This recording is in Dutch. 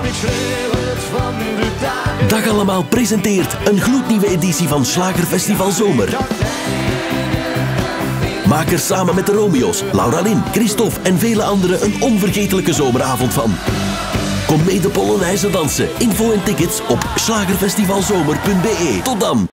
Dag Allemaal presenteert een gloednieuwe editie van Schlagerfestival Zomer. Maak er samen met de Romeo's, Laura Lin, Christophe en vele anderen een onvergetelijke zomeravond van. Kom mee de Polonaise dansen. Info en tickets op schlagerfestivalzomer.be. Tot dan!